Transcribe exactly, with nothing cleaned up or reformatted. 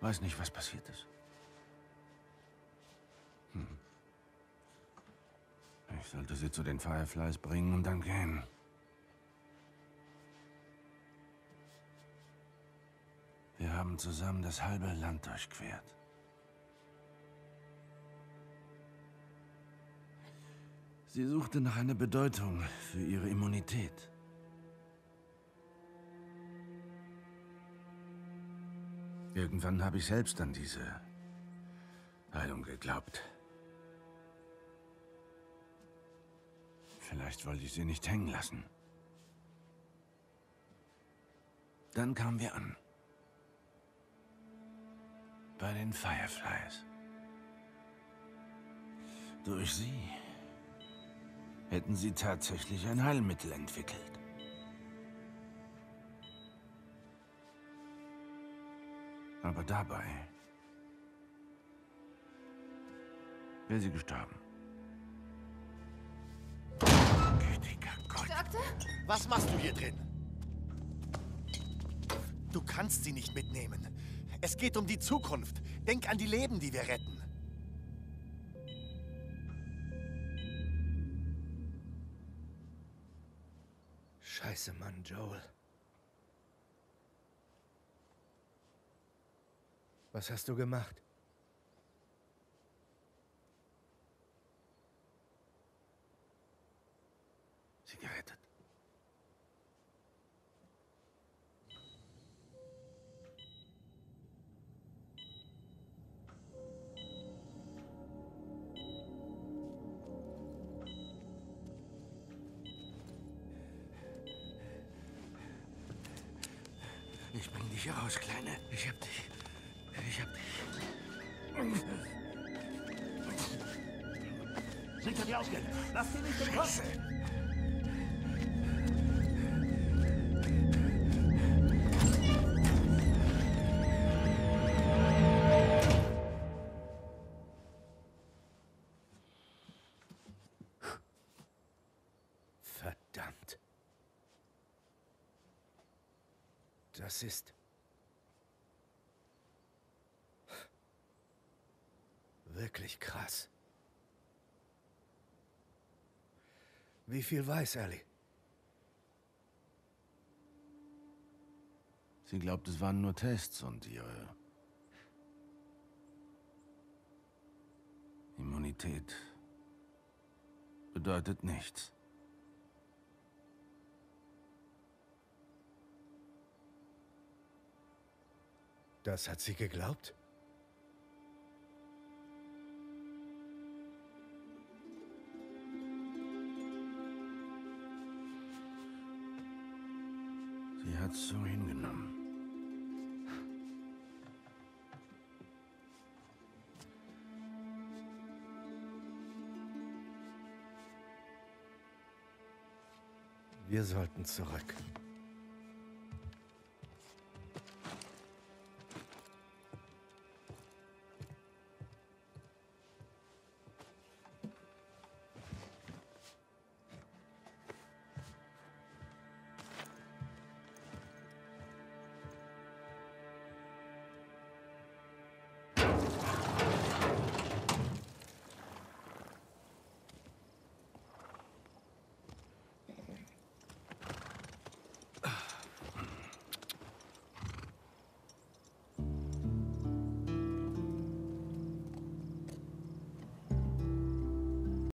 Weiß nicht, was passiert ist. Hm. Ich sollte sie zu den Fireflies bringen und dann gehen. Wir haben zusammen das halbe Land durchquert. Sie suchte nach einer Bedeutung für ihre Immunität. Irgendwann habe ich selbst an diese Heilung geglaubt. Vielleicht wollte ich sie nicht hängen lassen. Dann kamen wir an. Bei den Fireflies. Durch sie hätten sie tatsächlich ein Heilmittel entwickelt. Aber dabei wäre sie gestorben. Gütiger Gott. Doktor? Was machst du hier drin? Du kannst sie nicht mitnehmen. Es geht um die Zukunft. Denk an die Leben, die wir retten. Scheiße, Mann, Joel. Was hast du gemacht? Sie gerettet. Ich bring dich hier raus, Kleine. Ich hab dich. Ich hab dich. Sicher die Ausgänge. Lass die nicht im Kopf. Verdammt. Das ist... wirklich krass. Wie viel weiß Ellie? Sie glaubt, es waren nur Tests und ihre Immunität bedeutet nichts. Das hat sie geglaubt? Sie hat's so hingenommen. Wir sollten zurück.